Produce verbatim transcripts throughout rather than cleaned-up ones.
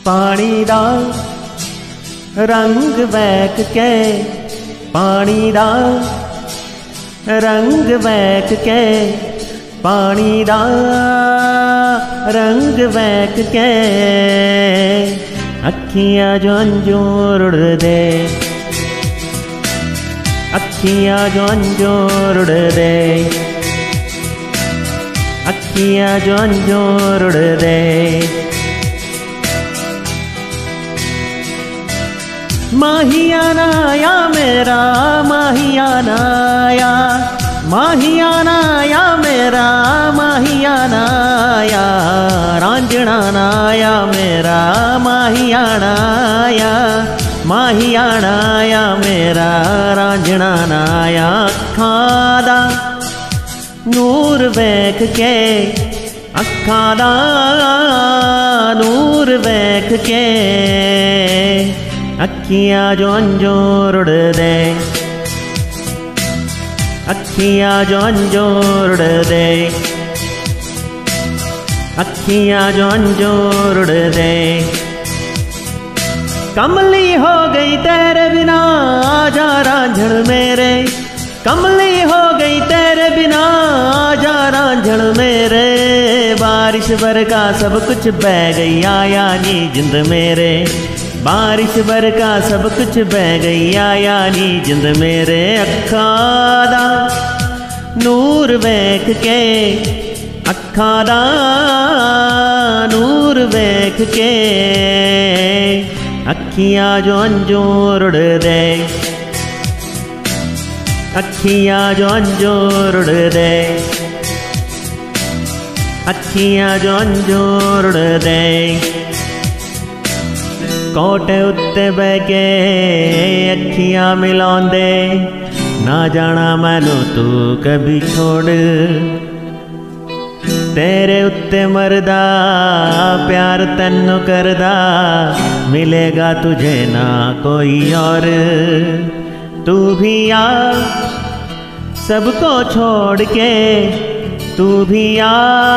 पानी दा रंग वैक के, पानी दा रंग वैक के, पानी दा रंग वैक के, अखियां जो अंजूर उड़ दे, अखियां जो अंजूर उड़ दे, अखियां जो अंजूर उड़ दे। माहियाना आया मेरा, माहियाना आया, माहियाना आया मेरा, माहियाना आया, रांझना आया मेरा, माहियाना आया, माहियाना आया मेरा, रांझना आया। अखां दा नूर वैख के, अखां दा नूर वैख के, अखियां जो अंजूर उड़ दे, अखियां जो अंजूर उड़ दे, अखियां जो अंजूर उड़ दे। कमली हो गई तेरे बिना आजा रांझण मेरे, कमली हो गई तेरे बिना आजा रांझण मेरे, बारिश बरका सब कुछ बह गई आया नी जिंद मेरे, बारिश बरका सब कुछ बह गई आया नी जिंद मेरे। अखां दा नूर वैख के, अखां दा नूर वैख के, अखियां जो अंजूर उड़ दे, अखियां जो अंजूर उड़ दे, अखियां जो अंजूर उड़ दे। कोटे उत्ते बह के अखियां मिलाउंदे, ना जाना मैनू तू कभी छोड़, तेरे उत्ते मरदा प्यार तन्नू करदा, मिलेगा तुझे ना कोई और। तू भी आ सबको छोड़ के, तू भी आ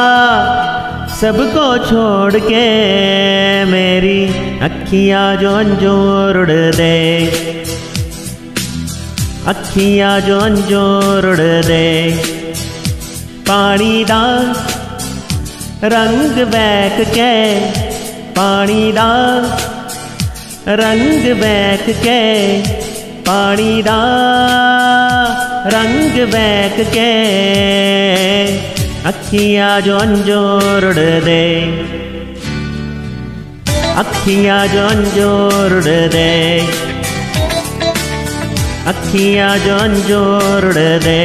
सबको छोड़ के, मेरी अखियां जो अंजूर उड़ दे, अखियां जो अंजूर उड़ दे। पानी दा रंग वैख के, पानी दा रंग वैख के, पानी दा रंग वैख के, अखियां जो अंजूर उड़ दे, अखियां जो अंजूर उड़ दे, अखियां जो अंजूर उड़ दे,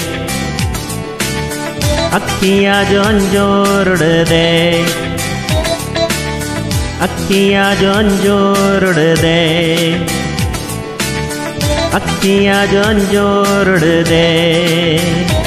अखियां जो अंजूर उड़ दे, अखियां जो अंजूर उड़ दे, अखियां जो अंजूर उड़ दे।